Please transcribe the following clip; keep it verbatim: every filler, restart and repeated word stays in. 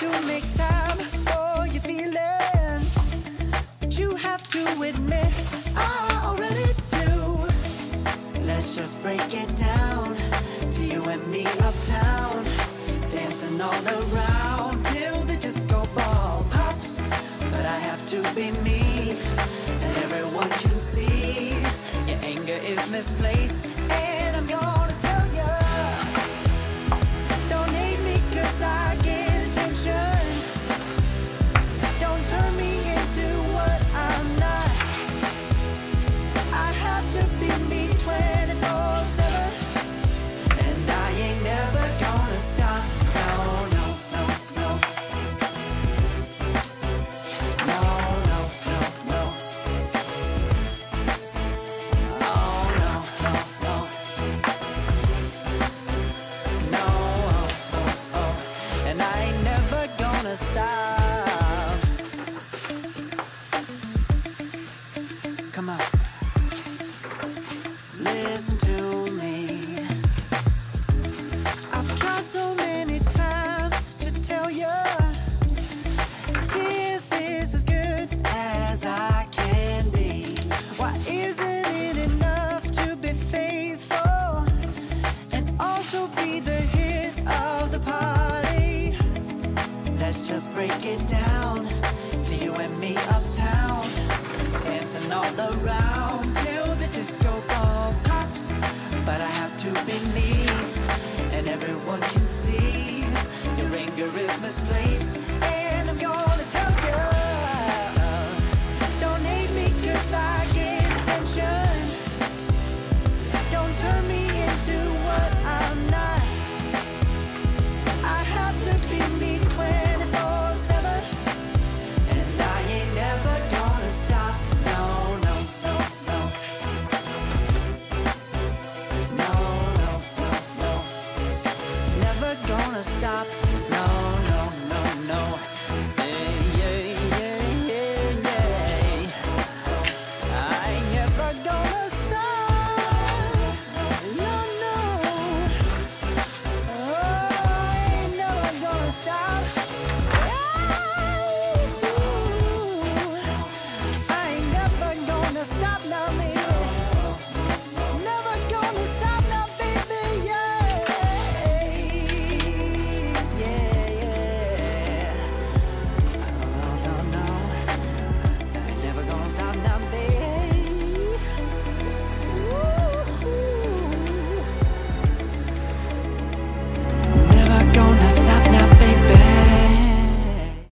to make time for your feelings, but you have to admit I already do. Let's just break it down to you and me uptown, dancing all around till the disco ball pops. But I have to be me, and everyone can see your anger is misplaced. And I'm gonna tell you, don't hate me 'cause I get attention. Don't turn me into what I'm not. I have to be me twenty-four seven, and I ain't never gonna stop. No, no, no, no. No, no, no, no. Oh, no, no, no. No, oh, oh, oh. And I ain't never gonna stop. Come on. Listen to me. I've tried so many times to tell you this is as good as I can be. Why isn't it enough to be faithful and also be the hit of the party? Let's just break it down to you and me uptown, dancing all around till the disco ball pops. But I have to be me, and everyone can see your anger is misplaced.